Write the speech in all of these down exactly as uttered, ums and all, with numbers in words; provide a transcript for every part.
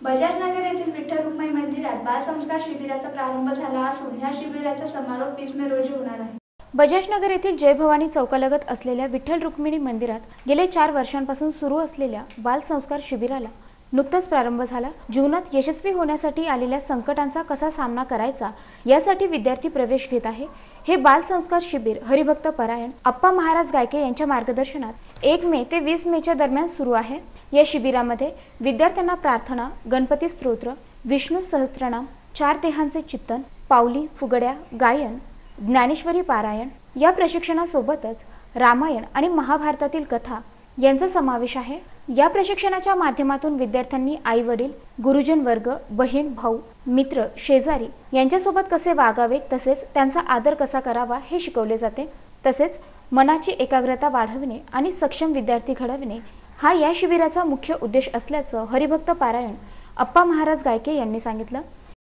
बजाजनगर येथील विठ्ठल रुक्माई मंदिरात बालसंस्कार शिबिराचा प्रारंभ झाला असून या शिबिराचा समारोप वीस मे रोजी होणार आहे। बजाजनगर येथील जय भवानी चौकालगत असलेल्या विठ्ठल रुक्मिणी मंदिरात गेले चार वर्षांपासून सुरू असलेल्या बालसंस्कार शिबिराला नुकताच प्रारंभ झाला। जीवनात यशस्वी होण्यासाठी आलेल्या संकटांचा कसा सामना करायचा यासाठी विद्यार्थी प्रवेश घेत आहे। हे बालसंस्कार शिबिर हरिभक्त परायण अप्पा महाराज गायके यांच्या मार्गदर्शनात एक मे ते वीस मे च्या दरम्यान सुरू आहे। या शिबिरामध्ये विद्यार्थ्यांना प्रार्थना, गणपती स्तोत्र, विष्णू सहस्त्रनाम, चार देहांचे चिंतन, पावली, फुगड्या, गायन, ज्ञानेश्वरी पारायण या प्रशिक्षणासोबतच रामायण आणि महाभारतातील कथा यांचा समावेश आहे। या प्रशिक्षणाच्या माध्यमातून विद्यार्थ्यांनी आई वडील, गुरुजन वर्ग, बहीण भाऊ, मित्र, शेजारी यांच्यासोबत कसे वागावे तसेच त्यांचा आदर कसा करावा हे शिकवले जाते। तसेच मनाची एकाग्रता वाढवणे आणि सक्षम विद्यार्थी घडवणे हा या शिबिराचा मुख्य उद्देश असल्याचं हरिभक्त पारायण अप्पा महाराज गायके यांनी सांगितलं।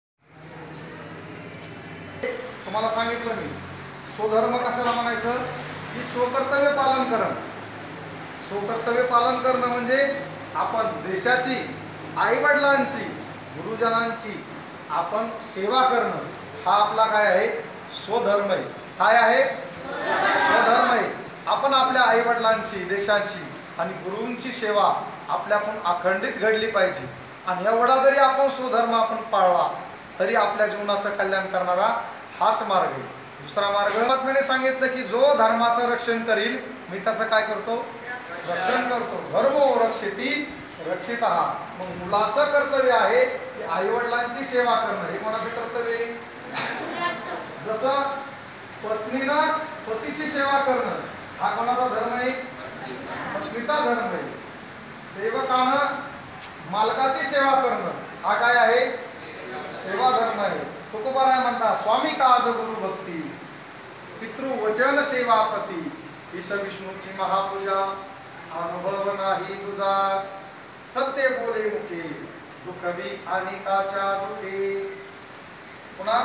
तुम्हाला सांगितलं मी स्वधर्म कशाला म्हणायचं की स्वकर्तव्य पालन करणं। स्वकर्तव्य पालन करणं म्हणजे आपण देशाची, आईवडिलांची, गुरुजनांची आपण सेवा करणं हा आपला काय आहे, स्वधर्म आहे। काय आहे? स्वधर्म आहे। आपण आपल्या आईवडिलांची, देशाची आणि गुरूंची सेवा आपल्याकडून अखंडित घडली पाहिजे आणि एवढा जरी आपण स्वधर्म आपण पाळला तरी आपल्या जीवनाचं कल्याण करणारा हाच मार्ग आहे। दुसरा मार्ग महात्म्याने सांगितलं की जो धर्माचं रक्षण करील मी त्याचं काय करतो, रक्षण करतो। धर्मो रक्षिती रक्षितः। मग मुलाचं कर्तव्य आहे की आई वडिलांची सेवा करणं। हे कोणाचं कर्तव्य आहे? जसं पत्नीनं पतीची सेवा करणं हा कोणाचा धर्म आहे? पत्नीचा धर्म आहे। सेवकानं मालकाची सेवा करणं हा काय आहे? सेवा धर्म आहे। तुकोबाराय म्हणता स्वामी काज गुरु भक्ती, पितृवचन सेवापती, हित विष्णूची महापूजा, अनुभव नाही तुझा, सत्य बोले मुखे, दुःखवी अनेकाच्या दुखे। पुन्हा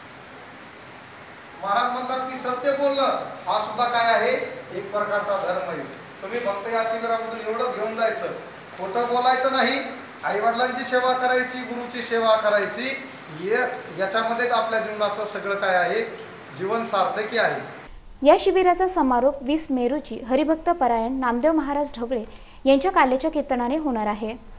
महाराज म्हणतात की सत्य बोलणं हा सुद्धा काय आहे, एक प्रकारचा धर्म आहे। तुम्ही फक्त या शिबिरामधून एवढंच घेऊन जायचं, खोटं बोलायचं नाही, आई वडिलांची सेवा करायची, गुरुची सेवा करायची, याच्यामध्येच आपल्या जीवनाचं सगळं काय आहे, जीवन सार्थकी आहे। या शिबिराचा समारोप वीस मे रोजी हरिभक्त परायण नामदेव महाराज ढवळे यांच्या काल्याच्या कीर्तनाने होणार आहे।